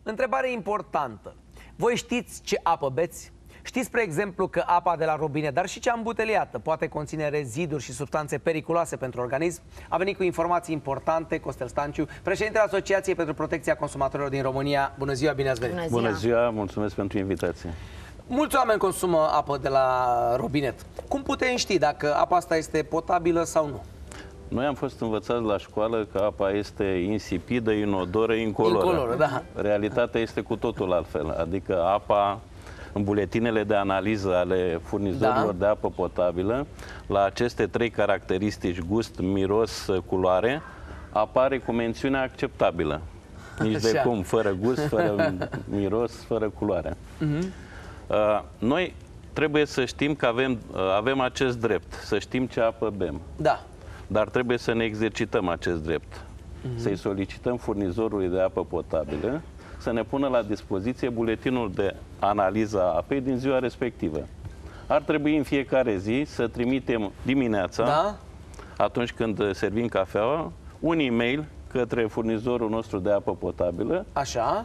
Întrebare importantă. Voi știți ce apă beți? Știți, spre exemplu, că apa de la robinet, dar și cea îmbuteliată, poate conține reziduri și substanțe periculoase pentru organism? A venit cu informații importante Costel Stanciu, președintele Asociației pentru Protecția Consumatorilor din România. Bună ziua, bine ați venit! Bună ziua, mulțumesc pentru invitație. Mulți oameni consumă apă de la robinet. Cum putem ști dacă apa asta este potabilă sau nu? Noi am fost învățați la școală că apa este insipidă, inodoră, incoloră. Da. Realitatea este cu totul altfel. Adică apa, în buletinele de analiză ale furnizorilor de apă potabilă, la aceste trei caracteristici, gust, miros, culoare, apare cu mențiunea acceptabilă. Nici de cum, fără gust, fără miros, fără culoare. Noi trebuie să știm că avem acest drept, să știm ce apă bem. Da. Dar trebuie să ne exercităm acest drept. Să-i solicităm furnizorului de apă potabilă să ne pună la dispoziție buletinul de analiză a apei din ziua respectivă. Ar trebui în fiecare zi să trimitem dimineața, atunci când servim cafeaua, un e-mail către furnizorul nostru de apă potabilă. Așa.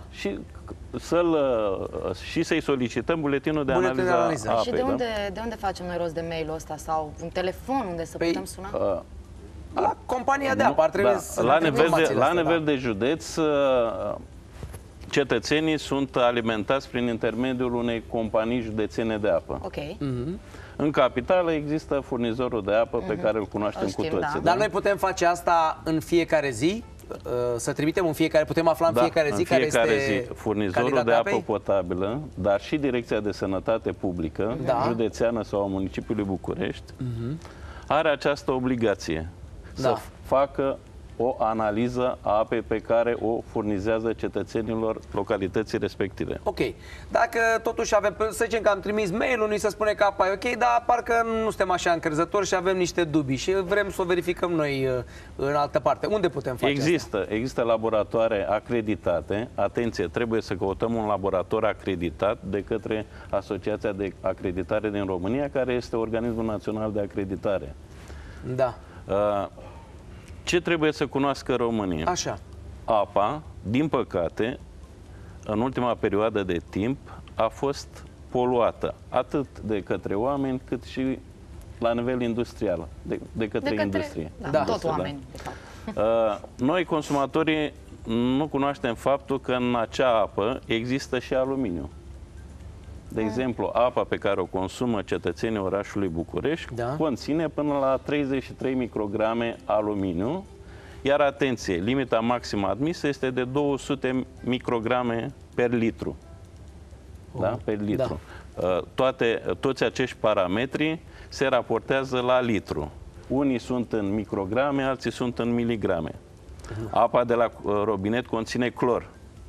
Și să-i solicităm buletinul de analiză a apei. Și de unde facem noi rost de mail-ul ăsta? Sau un telefon unde să putem suna? La compania de apă ar trebui să... La nivel de județ, cetățenii sunt alimentați prin intermediul unei companii județene de apă. În capitală există furnizorul de apă pe care îl cunoaștem cu toții. Dar noi putem face asta în fiecare zi? Să trimitem în fiecare, putem afla în fiecare zi care este furnizorul de apă potabilă, dar și Direcția de Sănătate Publică, județeană sau a municipiului București, are această obligație să facă o analiză a apei pe care o furnizează cetățenilor localității respective. Ok. Dacă totuși avem, să zicem că am trimis mail-ul, ni se spune că apa e ok, dar parcă nu suntem așa încrezători și avem niște dubii și vrem să o verificăm noi în altă parte. Unde putem face asta? Există laboratoare acreditate. Atenție, trebuie să căutăm un laborator acreditat de către Asociația de Acreditare din România, care este organismul național de acreditare. Da. Ce trebuie să cunoască România? Așa. Apa, din păcate, în ultima perioadă de timp, a fost poluată, atât de către oameni, cât și la nivel industrial, de către industrie. Tot oameni. Noi, consumatorii, nu cunoaștem faptul că în acea apă există și aluminiu. De exemplu, apa pe care o consumă cetățenii orașului București conține până la 33 micrograme aluminiu, iar atenție, limita maximă admisă este de 200 micrograme per litru. Per litru. Toți acești parametri se raportează la litru. Unii sunt în micrograme, alții sunt în miligrame. Apa de la robinet conține clor.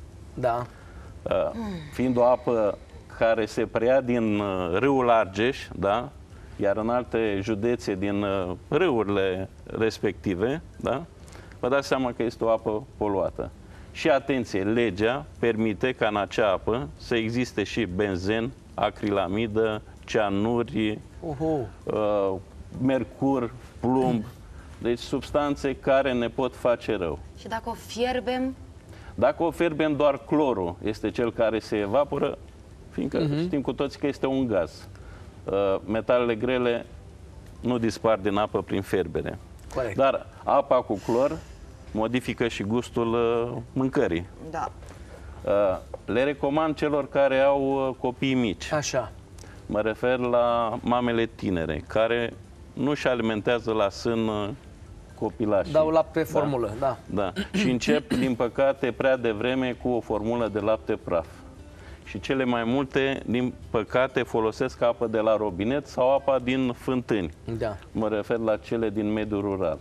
Fiind o apă care se preia din râul Argeș, iar în alte județe din râurile respective, vă dați seama că este o apă poluată. Și atenție, legea permite ca în acea apă să existe și benzen, acrilamidă, cianuri, mercur, plumb, deci substanțe care ne pot face rău. Și dacă o fierbem? Dacă o fierbem, doar clorul este cel care se evaporă, fiindcă știm cu toții că este un gaz. Metalele grele nu dispar din apă prin fierbere. Corect. Dar apa cu clor modifică și gustul mâncării. Le recomand celor care au copii mici. Așa. Mă refer la mamele tinere, care nu își alimentează la sân copilașii. Dau lapte formulă, Și încep, din păcate, prea devreme cu o formulă de lapte praf. Și cele mai multe, din păcate, folosesc apă de la robinet sau apa din fântâni. Mă refer la cele din mediul rural.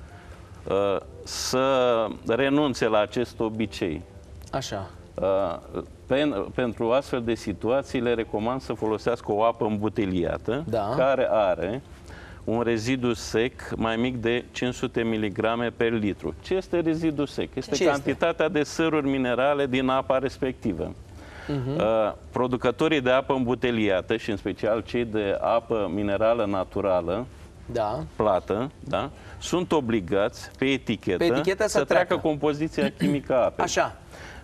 Să renunțe la acest obicei. Așa. Pentru astfel de situații le recomand să folosească o apă îmbuteliată, care are un rezidu sec mai mic de 500 mg per litru. Ce este rezidu sec? Este cantitatea de săruri minerale din apa respectivă. Producătorii de apă îmbuteliată și în special cei de apă minerală naturală plată, sunt obligați pe etichetă să treacă compoziția chimică a apei.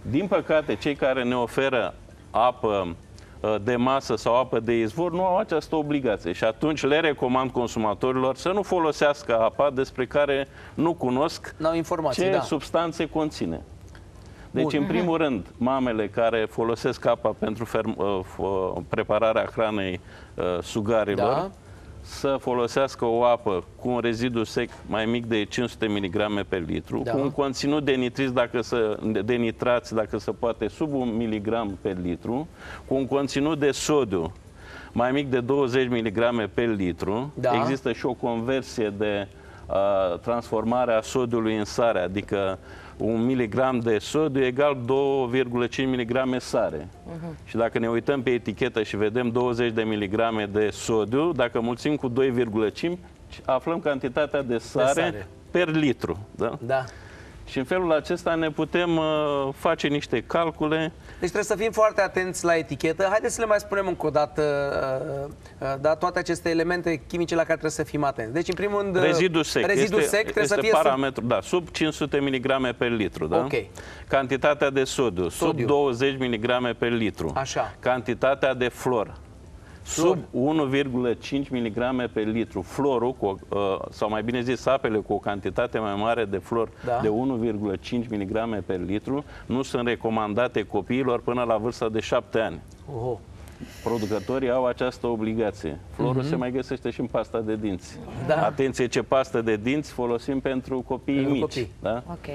Din păcate, cei care ne oferă apă de masă sau apă de izvor nu au această obligație și atunci le recomand consumatorilor să nu folosească apa despre care nu cunosc N-au informații, ce da. substanțe conține. Deci, Bun. în primul rând, mamele care folosesc apa pentru prepararea hranei sugarilor, Da. să folosească o apă cu un rezidu sec mai mic de 500 mg pe litru, Da. cu un conținut de nitrați, dacă se poate, sub 1 mg pe litru, cu un conținut de sodiu mai mic de 20 mg pe litru. Da. Există și o conversie de transformare a sodiului în sare, adică 1 mg de sodiu egal 2,5 mg sare. Și dacă ne uităm pe etichetă și vedem 20 de mg de sodiu, dacă mulțim cu 2,5, aflăm cantitatea de sare per litru. Da? Da. Și în felul acesta ne putem face niște calcule. Deci trebuie să fim foarte atenți la etichetă. Haideți să le mai spunem încă o dată da, toate aceste elemente chimice la care trebuie să fim atenți. Deci, în primul rând, Rezidul sec. Rezidul sec trebuie este să fie parametru, da, sub 500 mg pe litru. Da? Ok. Cantitatea de sodiu, sub 20 mg pe litru. Așa. Cantitatea de flor, sub 1,5 mg pe litru. Florul, sau mai bine zis apele cu o cantitate mai mare de flor, Da. de 1,5 mg pe litru, nu sunt recomandate copiilor până la vârsta de 7 ani. Oho. Producătorii au această obligație. Florul se mai găsește și în pasta de dinți. Da. Atenție, ce pastă de dinți folosim pentru copiii Pentru mici. copii. Da? Ok.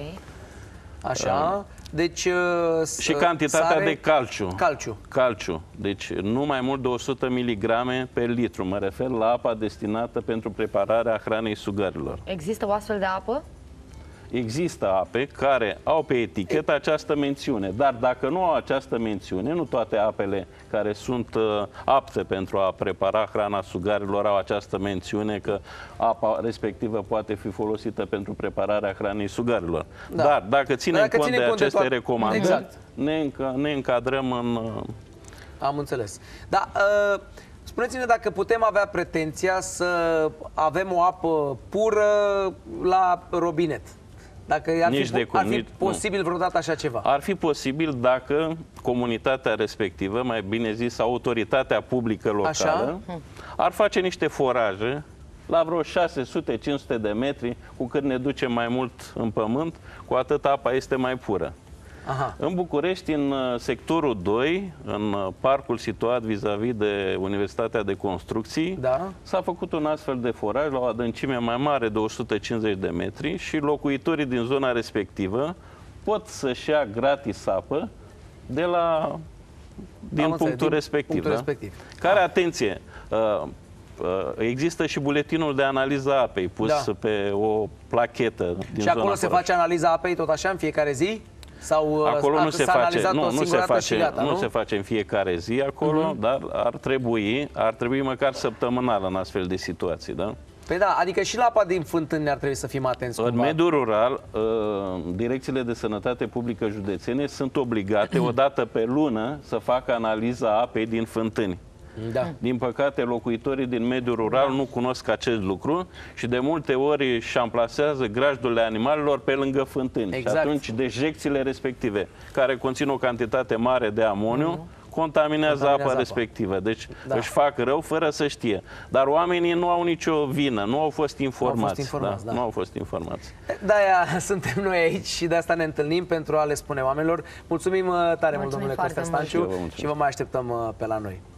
Așa. Deci, Și cantitatea sare, de calciu. Calciu. Calciu. Deci nu mai mult de 100 mg pe litru. Mă refer la apa destinată pentru prepararea hranei sugarilor. Există o astfel de apă? Există ape care au pe etichetă această mențiune, dar dacă nu au această mențiune, nu toate apele care sunt apte pentru a prepara hrana sugarilor au această mențiune că apa respectivă poate fi folosită pentru prepararea hranei sugarilor. Da. Dar dacă ținem cont de aceste recomandări, exact, ne încadrăm în... Am înțeles. Da, spuneți-ne dacă putem avea pretenția să avem o apă pură la robinet. Dacă ar fi posibil vreodată așa ceva. Ar fi posibil dacă comunitatea respectivă, mai bine zis autoritatea publică locală, ar face niște foraje la vreo 600-500 de metri, cu cât ne ducem mai mult în pământ, cu atât apa este mai pură. Aha. În București, în sectorul 2, în parcul situat vis-a-vis de Universitatea de Construcții, Da. s-a făcut un astfel de foraj la o adâncime mai mare de 150 de metri și locuitorii din zona respectivă pot să-și ia gratis apă din punctul respectiv. Care, atenție, există și buletinul de analiză a apei pus pe o plachetă din zona. Și acolo se face analiza apei tot așa în fiecare zi? Sau acolo nu se face, nu se face în fiecare zi acolo, dar ar trebui măcar săptămânal în astfel de situații, da? Păi da, adică și la apa din fântâni ar trebui să fim atenți. În mediul rural, direcțiile de sănătate publică județene sunt obligate o dată pe lună să facă analiza apei din fântâni. Da. Din păcate, locuitorii din mediul rural nu cunosc acest lucru și de multe ori își amplasează grajdurile animalelor pe lângă fântâni. Exact. Și atunci dejecțiile respective, care conțin o cantitate mare de amoniu, contaminează apa respectivă. Deci își fac rău fără să știe. Dar oamenii nu au nicio vină, nu au fost informați. Nu au fost informați. De-aia suntem noi aici și de asta ne întâlnim pentru a le spune oamenilor. Mulțumim tare mult, domnule Costea Stanciu, și vă mai așteptăm pe la noi.